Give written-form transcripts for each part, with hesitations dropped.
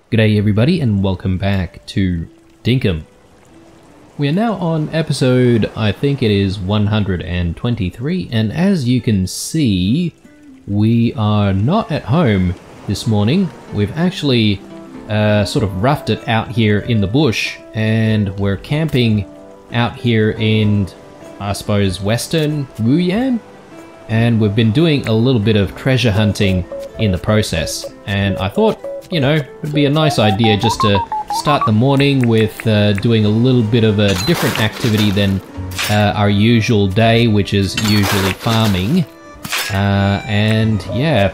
G'day everybody and welcome back to Dinkum. We are now on episode, I think it is 123, and as you can see, we are not at home this morning. We've actually sort of roughed it out here in the bush, and we're camping out here in, I suppose, western Wuyan, and we've been doing a little bit of treasure hunting in the process, and I thought, you know, it'd be a nice idea just to start the morning with doing a little bit of a different activity than our usual day, which is usually farming. And yeah,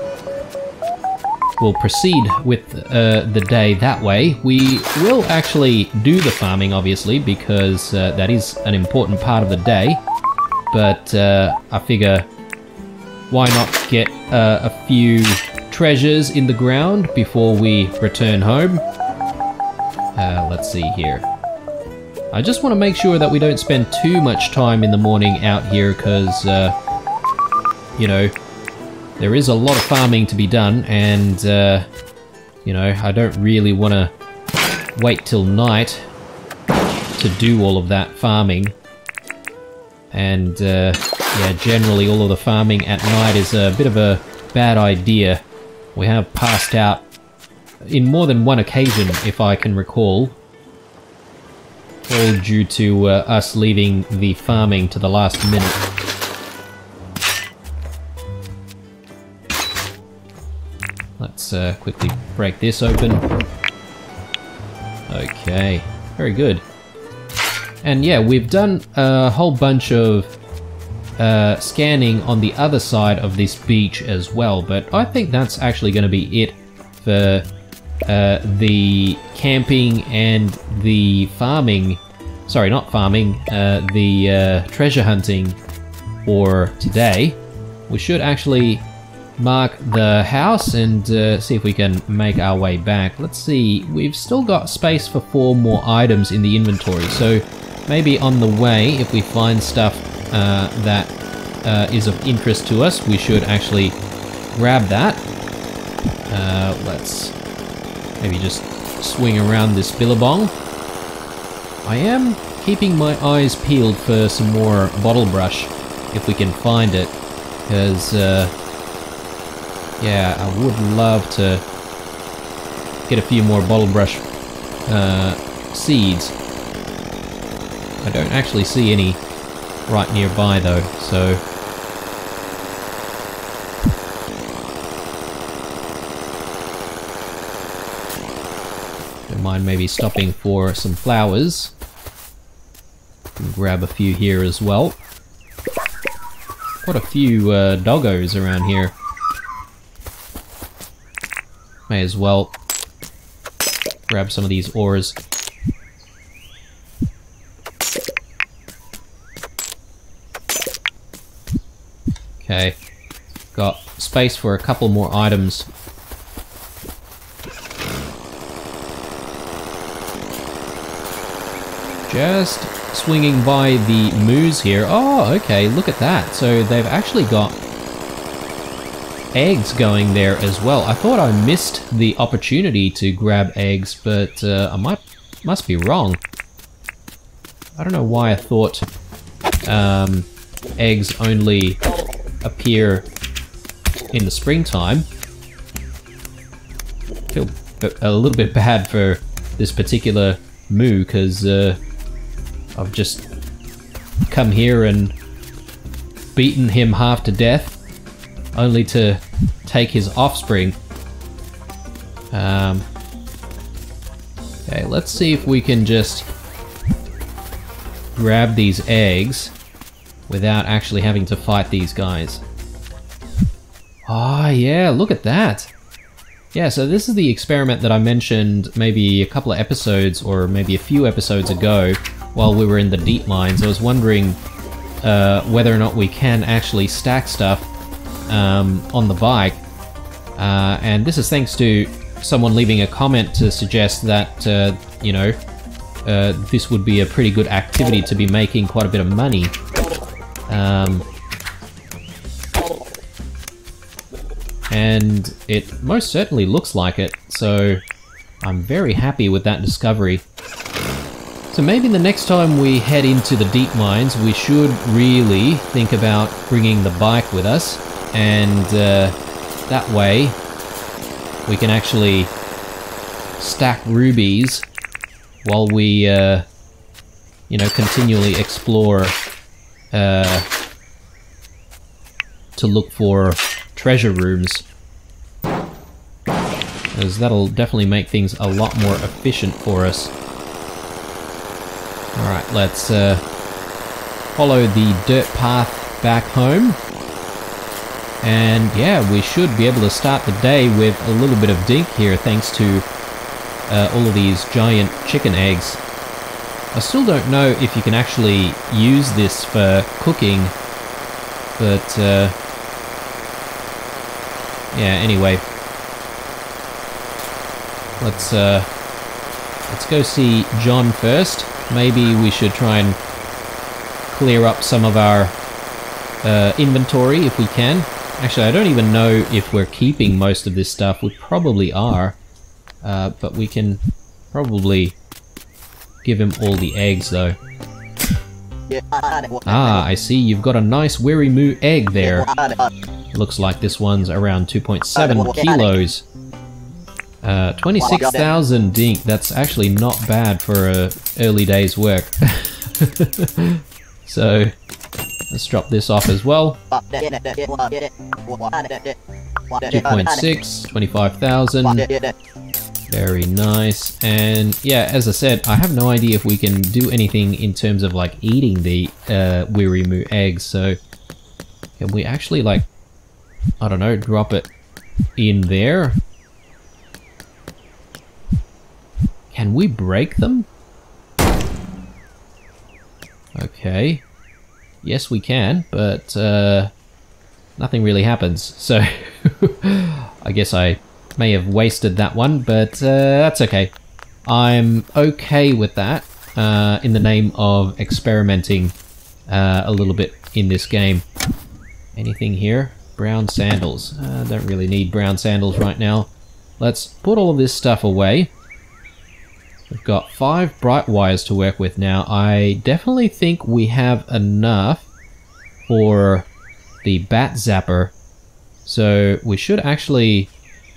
we'll proceed with the day that way. We will actually do the farming, obviously, because that is an important part of the day. But I figure, why not get a few treasures in the ground before we return home. Let's see here. I just want to make sure that we don't spend too much time in the morning out here because, you know, there is a lot of farming to be done, and, you know, I don't really want to wait till night to do all of that farming. And, yeah, generally all of the farming at night is a bit of a bad idea. We have passed out in more than one occasion, if I can recall, all due to us leaving the farming to the last minute. Let's quickly break this open. Okay, very good. And yeah, we've done a whole bunch of scanning on the other side of this beach as well, but I think that's actually going to be it for the camping and the farming, sorry, not farming, the treasure hunting for today. We should actually mark the house and see if we can make our way back. Let's see, we've still got space for 4 more items in the inventory, so maybe on the way, if we find stuff that is of interest to us, we should actually grab that. Let's maybe just swing around this billabong. I am keeping my eyes peeled for some more bottle brush, if we can find it, because, yeah, I would love to get a few more bottle brush seeds. I don't actually see any right nearby though, so don't mind maybe stopping for some flowers. Can grab a few here as well. Quite a few doggos around here. May as well grab some of these ores. Okay, got space for a couple more items. Just swinging by the moose here. Oh, okay, look at that. So they've actually got eggs going there as well. I thought I missed the opportunity to grab eggs, but I must be wrong. I don't know why I thought eggs only appear in the springtime. I feel a little bit bad for this particular moo, because I've just come here and beaten him half to death, only to take his offspring. Okay, let's see if we can just grab these eggs without actually having to fight these guys. Ah, yeah, look at that. Yeah, so this is the experiment that I mentioned maybe a couple of episodes, or maybe a few episodes ago, while we were in the deep mines. I was wondering whether or not we can actually stack stuff on the bike. And this is thanks to someone leaving a comment to suggest that, you know, this would be a pretty good activity to be making quite a bit of money. And it most certainly looks like it, so I'm very happy with that discovery. So maybe the next time we head into the deep mines, we should really think about bringing the bike with us, and that way we can actually stack rubies while we, you know, continually explore to look for treasure rooms. Because that'll definitely make things a lot more efficient for us. Alright, let's follow the dirt path back home. And yeah, we should be able to start the day with a little bit of dink here, thanks to all of these giant chicken eggs. I still don't know if you can actually use this for cooking, but yeah, anyway. Let's go see John first. Maybe we should try and clear up some of our inventory if we can. Actually, I don't even know if we're keeping most of this stuff. We probably are. But we can probably give him all the eggs, though. Ah, I see. You've got a nice Weary Moo egg there. Looks like this one's around 2.7 kilos. 26,000 dink. That's actually not bad for a early day's work. So, let's drop this off as well. 2.6, 25,000. Very nice. And yeah, as I said, I have no idea if we can do anything in terms of like eating the Weary Moo eggs. So, can we actually like, I don't know, drop it in there? Can we break them? Okay. Yes, we can, but nothing really happens. So I guess I may have wasted that one, but that's okay. I'm okay with that in the name of experimenting a little bit in this game. Anything here? Brown sandals. Don't really need brown sandals right now. Let's put all of this stuff away. We've got 5 bright wires to work with now. I definitely think we have enough for the bat zapper. So we should actually,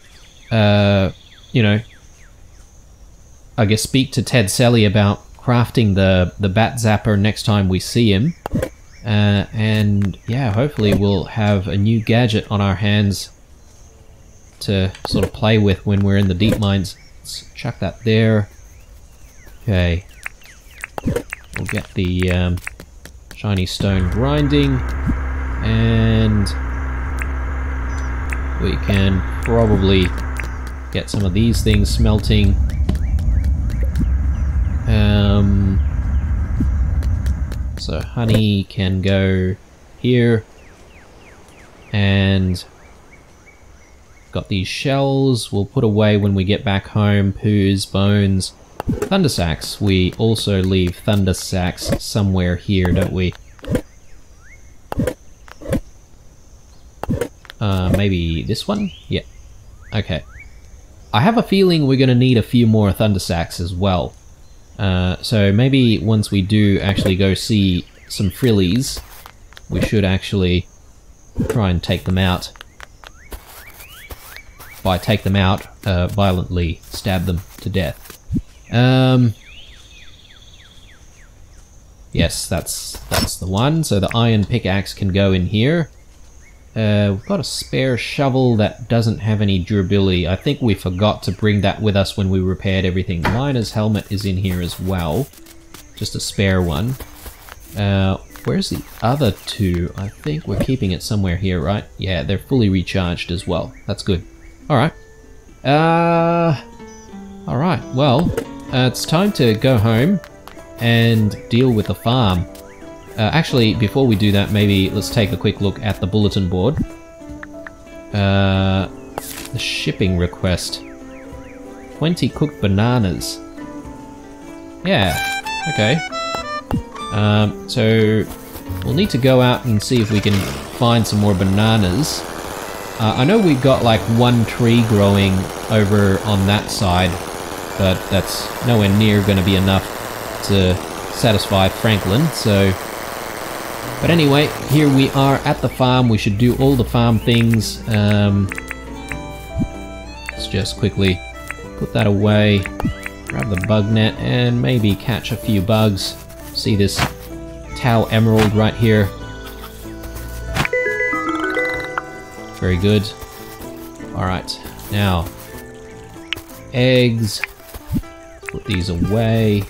you know, I guess speak to Ted Selly about crafting the bat zapper next time we see him. And yeah, hopefully we'll have a new gadget on our hands to sort of play with when we're in the deep mines. Let's chuck that there. Okay, we'll get the shiny stone grinding, and we can probably get some of these things smelting. So honey can go here, and got these shells we'll put away when we get back home. Poos, bones. Thunder sacks. We also leave thunder sacks somewhere here, don't we? Maybe this one? Yeah. Okay. I have a feeling we're going to need a few more thunder sacks as well. So maybe once we do actually go see some frillies, we should actually try and take them out. By take them out, violently stab them to death. Yes, that's the one. So the iron pickaxe can go in here. We've got a spare shovel that doesn't have any durability. I think we forgot to bring that with us when we repaired everything. Miner's helmet is in here as well. Just a spare one. Where's the other two? I think we're keeping it somewhere here, right? Yeah, they're fully recharged as well. That's good. Alright. Alright, well, it's time to go home and deal with the farm. Actually, before we do that, maybe let's take a quick look at the bulletin board. The shipping request. 20 cooked bananas. Yeah, okay. So we'll need to go out and see if we can find some more bananas. I know we've got like one tree growing over on that side, but that's nowhere near going to be enough to satisfy Franklin, so... But anyway, here we are at the farm. We should do all the farm things. Let's just quickly put that away, grab the bug net, and maybe catch a few bugs. See this Tau Emerald right here. Very good. Alright, now, eggs. Put these away.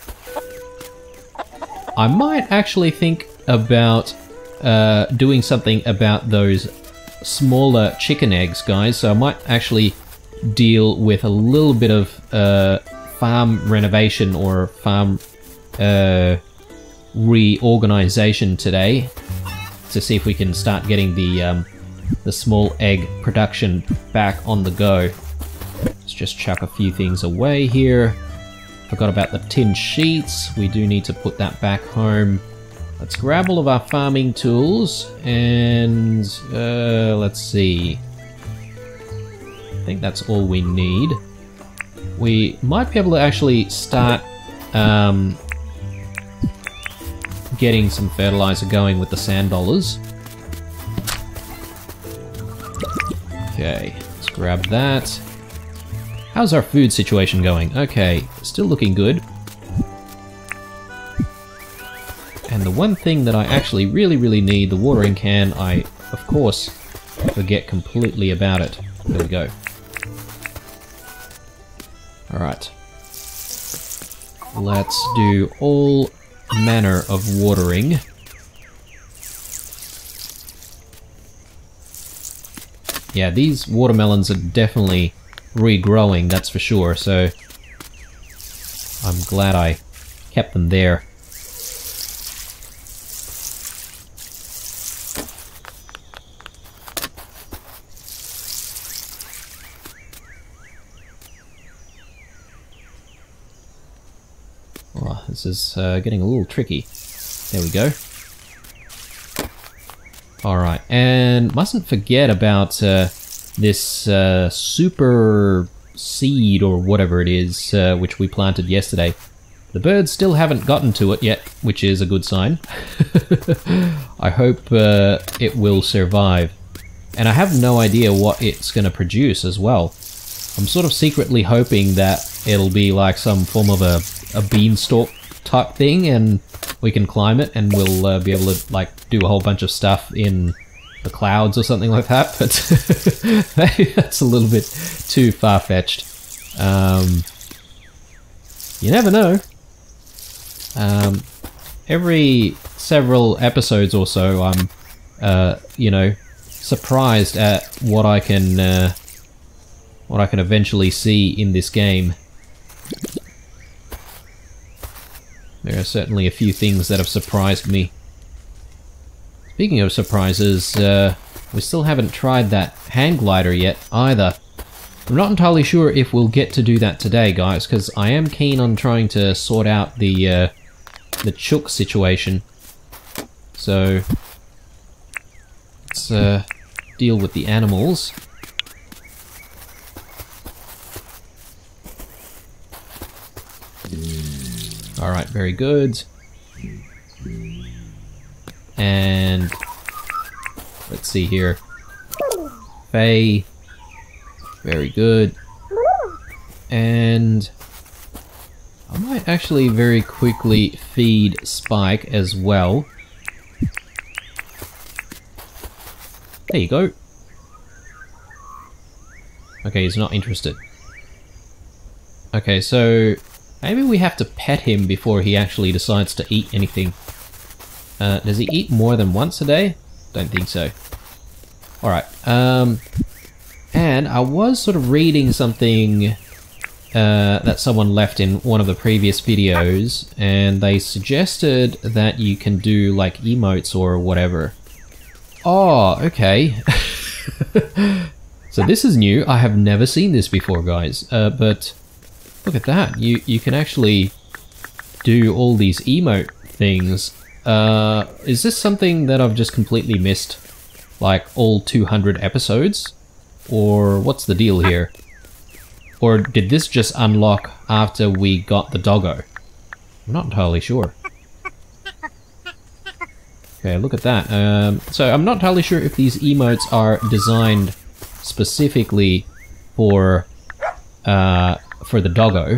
I might actually think about doing something about those smaller chicken eggs, guys. So I might actually deal with a little bit of farm renovation or farm reorganization today to see if we can start getting the small egg production back on the go. Let's just chuck a few things away here. Forgot about the tin sheets. We do need to put that back home. Let's grab all of our farming tools and let's see. I think that's all we need. We might be able to actually start getting some fertilizer going with the sand dollars. Okay, let's grab that. How's our food situation going? Okay, still looking good. And the one thing that I actually really need, the watering can, I, of course, forget completely about it. There we go. Alright. Let's do all manner of watering. Yeah, these watermelons are definitely regrowing, that's for sure, so I'm glad I kept them there. Oh, this is getting a little tricky. There we go. Alright, and mustn't forget about this super seed or whatever it is, which we planted yesterday. The birds still haven't gotten to it yet, which is a good sign. I hope it will survive. And I have no idea what it's going to produce as well. I'm sort of secretly hoping that it'll be like some form of a beanstalk type thing, and we can climb it and we'll be able to like do a whole bunch of stuff in the clouds or something like that, but maybe that's a little bit too far-fetched. You never know. Every several episodes or so I'm you know, surprised at what I can eventually see in this game. There are certainly a few things that have surprised me. Speaking of surprises, we still haven't tried that hang glider yet either. I'm not entirely sure if we'll get to do that today, guys, because I am keen on trying to sort out the chook situation. So let's deal with the animals. Alright, very good. And let's see here. Faye. Very good. And I might actually very quickly feed Spike as well. There you go. Okay, he's not interested. Okay, so maybe we have to pet him before he actually decides to eat anything. Does he eat more than once a day? Don't think so. Alright, and I was sort of reading something that someone left in one of the previous videos, and they suggested that you can do like emotes or whatever. Oh, okay. So this is new. I have never seen this before, guys. But look at that. You can actually do all these emote things. Is this something that I've just completely missed? Like all 200 episodes? Or what's the deal here? Or did this just unlock after we got the doggo? I'm not entirely sure. Okay, look at that. So I'm not entirely sure if these emotes are designed specifically for the doggo,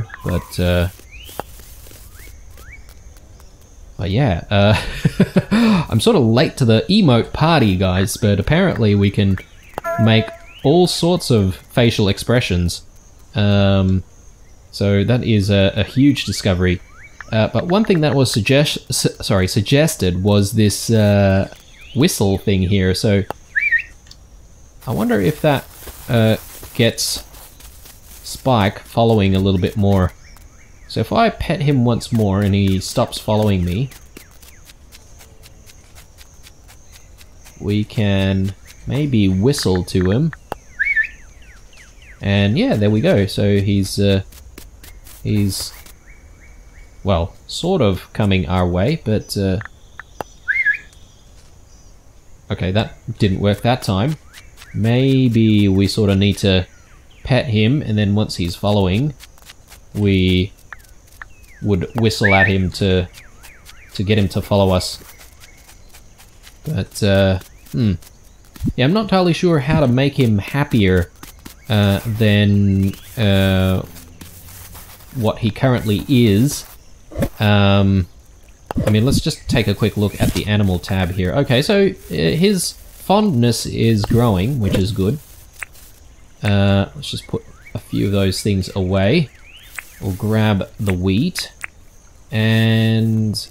but yeah, I'm sort of late to the emote party, guys, but apparently we can make all sorts of facial expressions. So that is a huge discovery. But one thing that was suggested was this whistle thing here. So I wonder if that gets Spike following a little bit more. So if I pet him once more and he stops following me, we can maybe whistle to him. And yeah, there we go. So he's well, sort of coming our way, but okay, that didn't work that time. Maybe we sort of need to pet him, and then once he's following, we would whistle at him to get him to follow us. But yeah, I'm not entirely sure how to make him happier than what he currently is. I mean, let's just take a quick look at the animal tab here. Okay, so his fondness is growing, which is good. Let's just put a few of those things away. We'll grab the wheat, and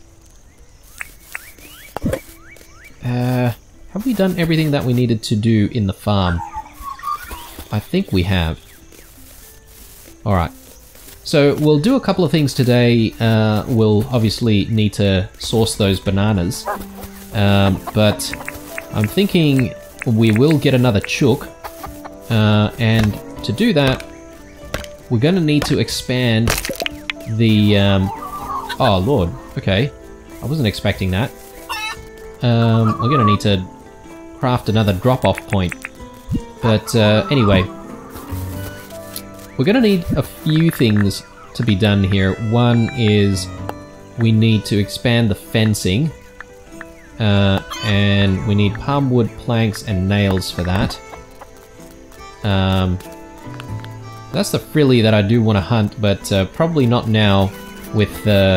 have we done everything that we needed to do in the farm? I think we have. Alright. So we'll do a couple of things today. We'll obviously need to source those bananas. But I'm thinking we will get another chook. And to do that, we're going to need to expand the... oh, Lord. Okay. I wasn't expecting that. We're going to need to craft another drop-off point. But anyway, we're going to need a few things to be done here. One is we need to expand the fencing. And we need palm wood, planks, and nails for that. That's the frilly that I do want to hunt, but probably not now with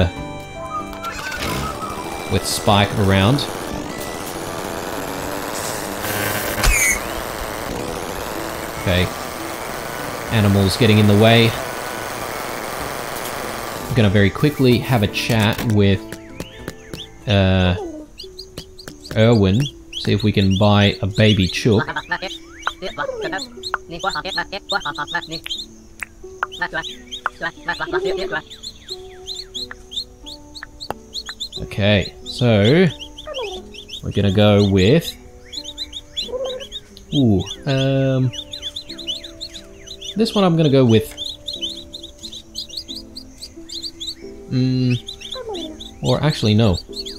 Spike around. Okay. Animals getting in the way. I'm gonna very quickly have a chat with Erwin, see if we can buy a baby chook. Okay, so we're gonna go with this one I'm gonna go with or actually no.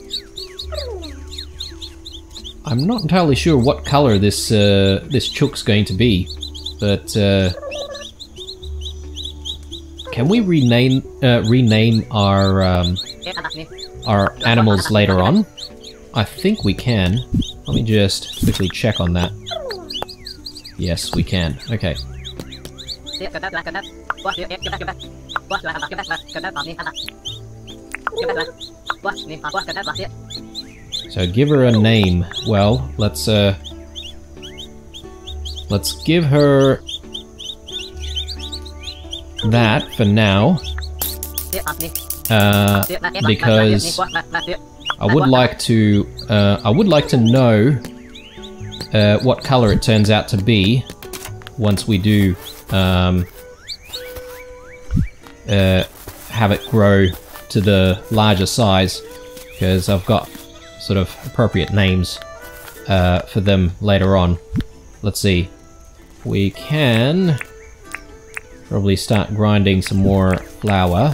I'm not entirely sure what color this this chook's going to be, but can we rename our animals later on? I think we can. Let me just quickly check on that. Yes, we can. Okay. So give her a name. Well, let's give her that for now. Because I would like to know what color it turns out to be once we do have it grow to the larger size, because I've got sort of appropriate names for them later on. Let's see. We can probably start grinding some more flour.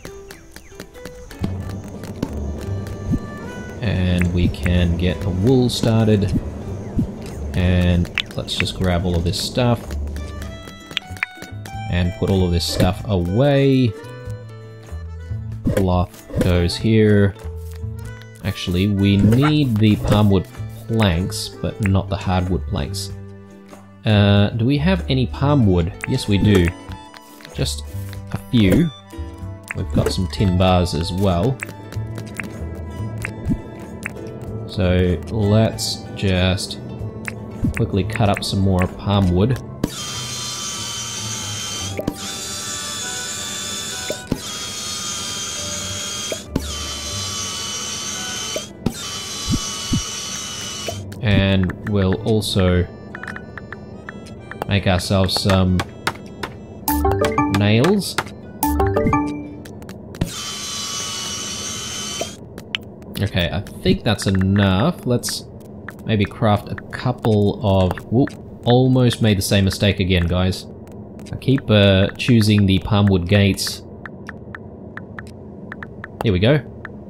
And we can get the wool started. And let's just grab all of this stuff. And put all of this stuff away. Cloth goes here. Actually, we need the palm wood planks, but not the hardwood planks. Do we have any palm wood? Yes, we do. Just a few. We've got some tin bars as well. So let's just quickly cut up some more palm wood. And we'll also make ourselves some nails. Okay, I think that's enough. Let's maybe craft a couple of... Whoop, almost made the same mistake again, guys. I keep choosing the palm wood gates. Here we go.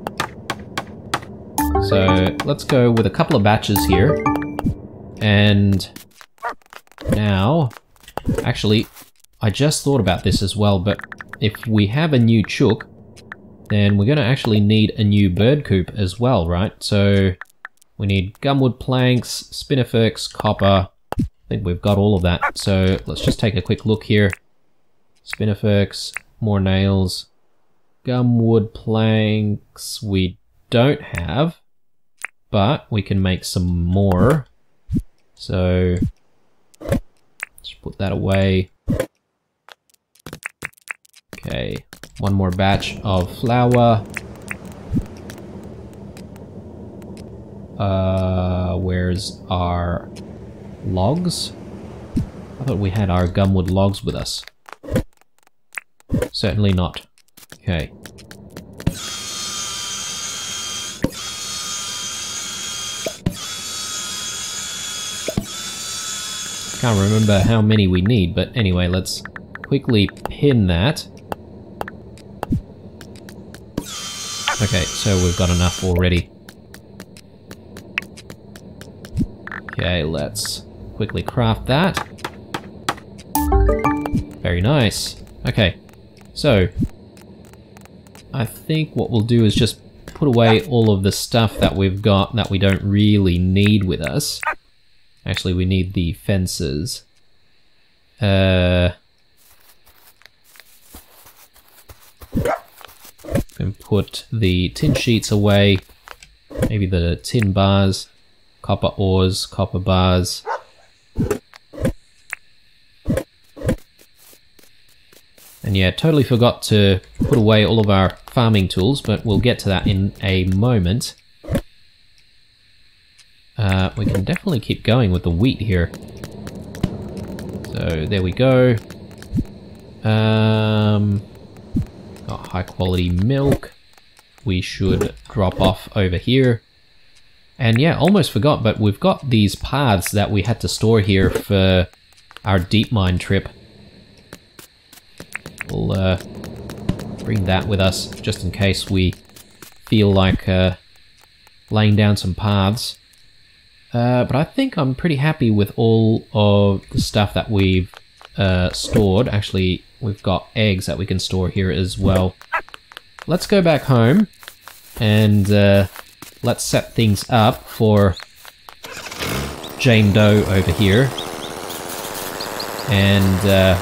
So let's go with a couple of batches here. And now, actually, I just thought about this as well, but if we have a new chook, then we're going to actually need a new bird coop as well, right? So we need gumwood planks, spinifex, copper. I think we've got all of that. So let's just take a quick look here. Spinifex, more nails, gumwood planks we don't have, but we can make some more. So let's put that away. Okay, one more batch of flour. Where's our logs? I thought we had our gumwood logs with us. Certainly not. Okay. Can't remember how many we need, but anyway, let's quickly pin that. Okay, so we've got enough already. Okay, let's quickly craft that. Very nice. Okay, so I think what we'll do is just put away all of the stuff that we've got that we don't really need with us. Actually, we need the fences. Can put the tin sheets away. Maybe the tin bars, copper ores, copper bars. And yeah, totally forgot to put away all of our farming tools, but we'll get to that in a moment. We can definitely keep going with the wheat here. So there we go. Got high quality milk. We should drop off over here. And yeah, almost forgot, but we've got these paths that we had to store here for our deep mine trip. We'll bring that with us just in case we feel like laying down some paths. But I think I'm pretty happy with all of the stuff that we've stored. Actually, we've got eggs that we can store here as well. Let's go back home and let's set things up for Jane Doe over here. And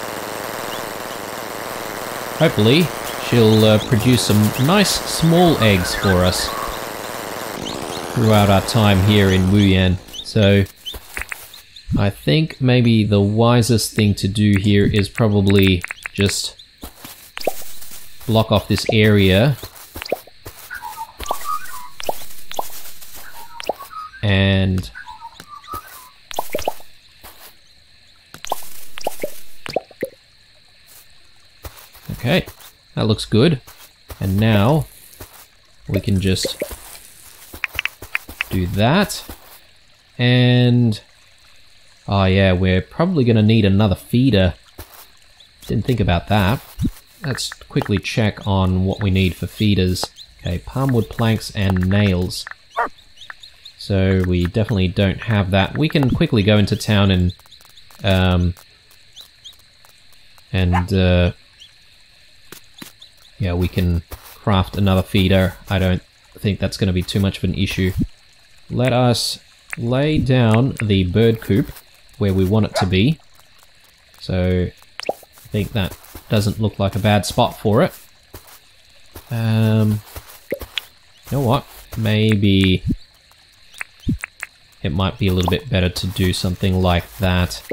hopefully she'll produce some nice small eggs for us throughout our time here in Wuyan. So I think maybe the wisest thing to do here is probably just block off this area and okay, that looks good. And now we can just do that. And oh yeah, we're probably gonna need another feeder. Didn't think about that. Let's quickly check on what we need for feeders. Okay, palmwood planks and nails. So we definitely don't have that. We can quickly go into town and And yeah, we can craft another feeder. I don't think that's going to be too much of an issue. Let us lay down the bird coop where we want it to be. So I think that doesn't look like a bad spot for it. You know what? Maybe it might be a little bit better to do something like that.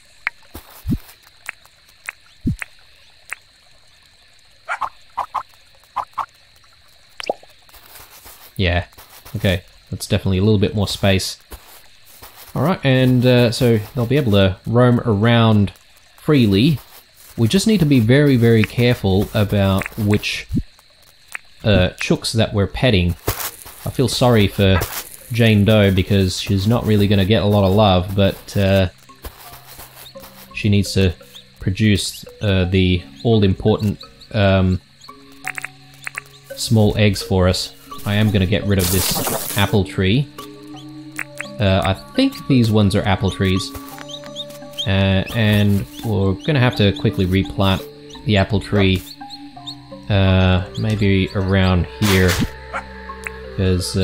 Yeah, okay, that's definitely a little bit more space. Alright, and so they'll be able to roam around freely. We just need to be very, very careful about which chooks that we're petting. I feel sorry for Jane Doe because she's not really going to get a lot of love, but she needs to produce the all-important small eggs for us. I am going to get rid of this apple tree. I think these ones are apple trees. And we're going to have to quickly replant the apple tree. Maybe around here. Because,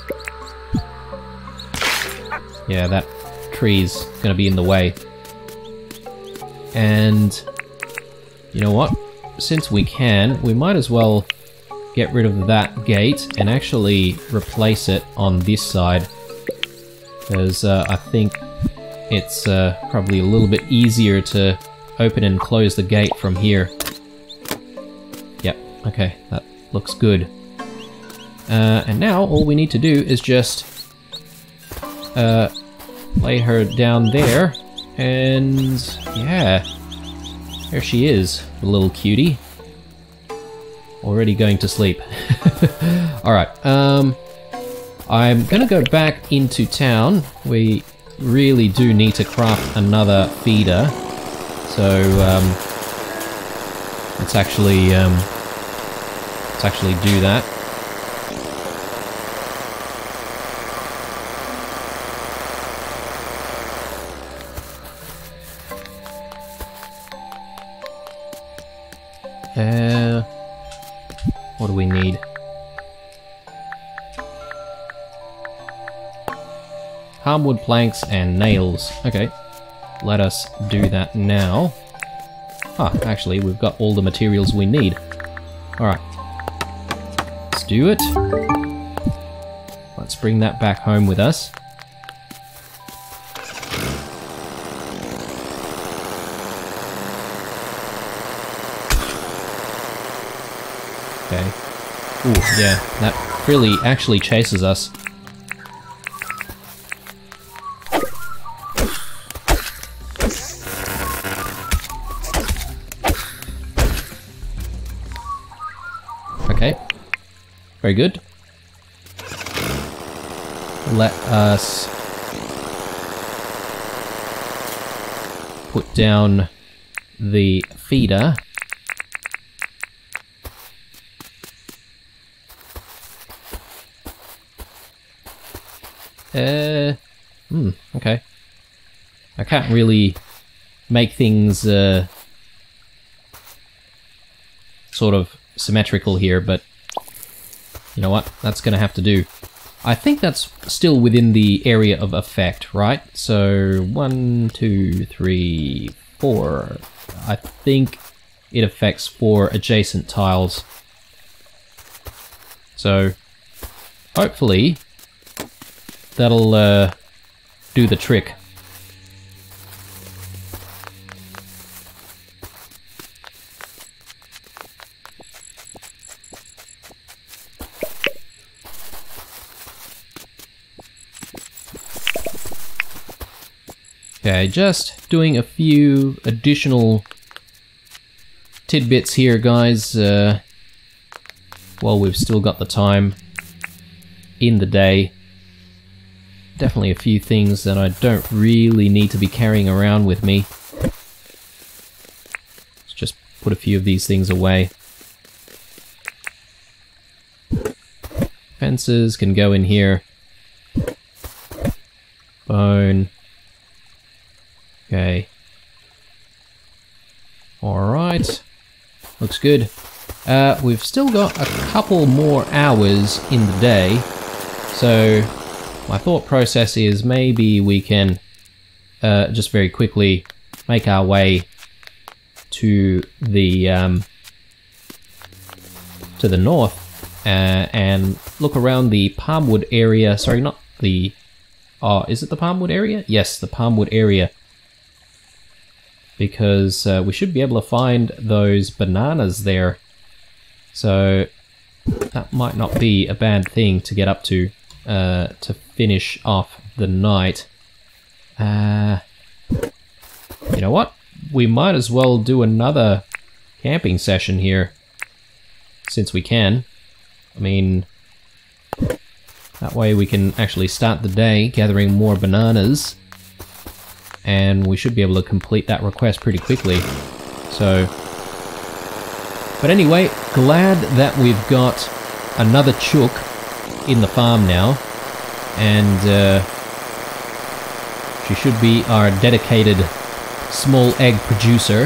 yeah, that tree's going to be in the way. And, you know what? Since we can, we might as well get rid of that gate and actually replace it on this side. Because I think it's probably a little bit easier to open and close the gate from here. Yep, okay, that looks good. And now all we need to do is just lay her down there, and yeah, there she is, the little cutie. Already going to sleep. Alright, I'm gonna go back into town. We really do need to craft another feeder. So, let's actually do that. What do we need? Palmwood planks and nails. Okay, let us do that now. Ah, actually, we've got all the materials we need. Alright, let's do it. Let's bring that back home with us. Okay. Ooh, yeah, that really actually chases us. Okay. Very good. Let us put down the feeder. Okay. I can't really make things sort of symmetrical here, but you know what? That's gonna have to do. I think that's still within the area of effect, right? So 1, 2, 3, 4. I think it affects 4 adjacent tiles. So hopefully that'll do the trick. Okay, just doing a few additional tidbits here, guys, while we've still got the time in the day. Definitely a few things that I don't really need to be carrying around with me. Let's just put a few of these things away. Fences can go in here. Bone. Okay. Alright. Looks good. We've still got a couple more hours in the day. So my thought process is maybe we can just very quickly make our way to the north and look around the Palmwood area. Sorry, not the... Oh, is it the Palmwood area? Yes, the Palmwood area. Because we should be able to find those bananas there. So that might not be a bad thing to get up to finish off the night. You know what? We might as well do another camping session here, since we can. I mean, that way we can actually start the day gathering more bananas, and we should be able to complete that request pretty quickly. So, but anyway, glad that we've got another chook in the farm now, and she should be our dedicated small egg producer.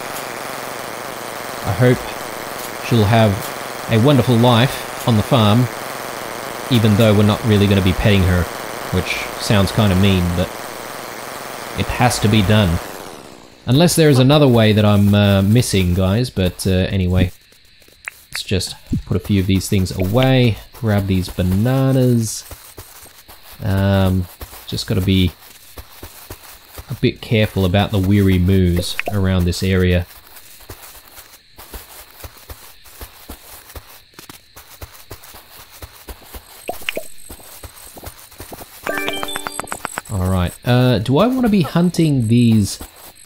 I hope she'll have a wonderful life on the farm, even though we're not really going to be petting her, which sounds kind of mean, but it has to be done. Unless there is another way that I'm missing, guys, but anyway. Let's just put a few of these things away, grab these bananas. Just got to be a bit careful about the weary moos around this area. Alright, do I want to be hunting these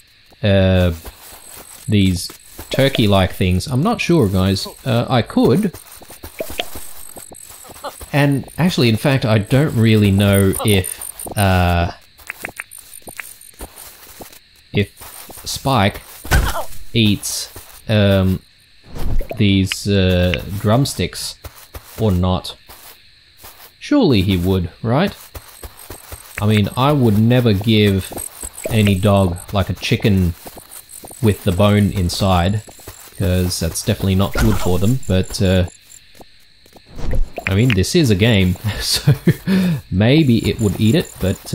turkey-like things? I'm not sure, guys. I could. And actually, in fact, I don't really know if Spike eats these drumsticks or not. Surely he would, right? I mean, I would never give any dog like a chicken with the bone inside, because that's definitely not good for them, but I mean, this is a game, so maybe it would eat it, but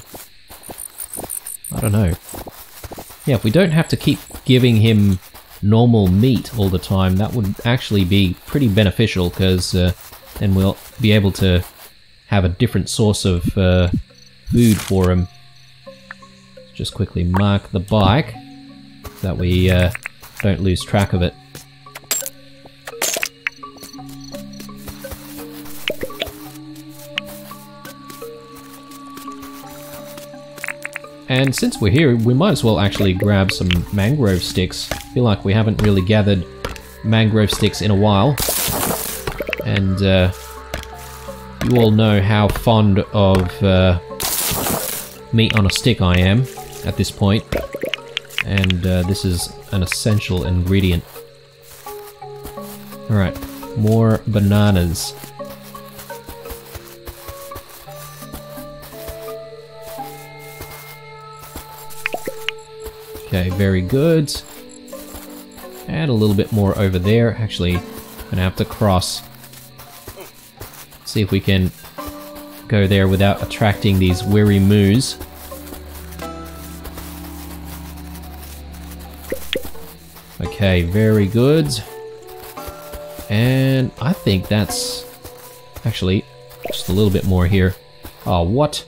I don't know. Yeah, if we don't have to keep giving him normal meat all the time, that would actually be pretty beneficial, because then we'll be able to have a different source of food for him. Just quickly mark the bike so that we don't lose track of it. And since we're here, we might as well actually grab some mangrove sticks. I feel like we haven't really gathered mangrove sticks in a while. And you all know how fond of meat on a stick I am at this point. And this is an essential ingredient. Alright, more bananas. Okay, very good. And a little bit more over there. Actually, I'm gonna have to cross. See if we can go there without attracting these weary moos. Okay, very good. And I think that's actually just a little bit more here. Oh, what?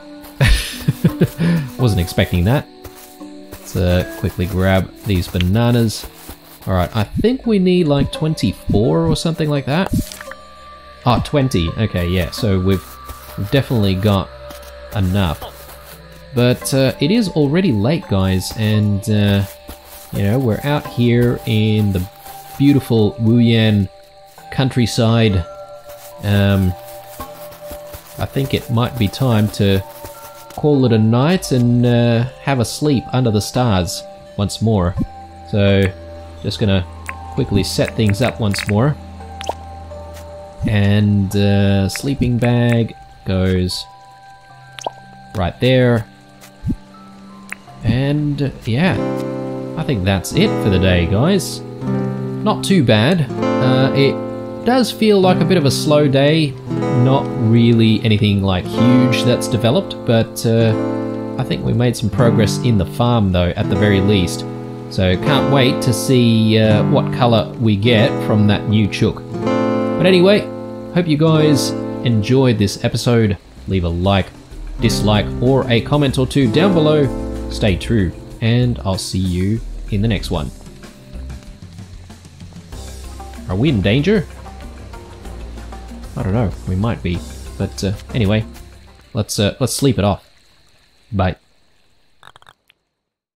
Wasn't expecting that. Let's quickly grab these bananas. Alright, I think we need like 24 or something like that. Oh, 20. Okay, yeah, so we've definitely got enough. But it is already late, guys, and you know, we're out here in the beautiful Wuyan countryside. I think it might be time to call it a night and have a sleep under the stars once more. So, just gonna quickly set things up once more. And sleeping bag goes right there. And yeah, I think that's it for the day, guys. Not too bad. It does feel like a bit of a slow day. Not really anything like huge that's developed, but I think we made some progress in the farm though, at the very least. So can't wait to see what colour we get from that new chook. But anyway, hope you guys enjoyed this episode. Leave a like, dislike, or a comment or two down below. Stay true, and I'll see you in the next one. Are we in danger? I don't know, we might be. But anyway, let's sleep it off. Bye.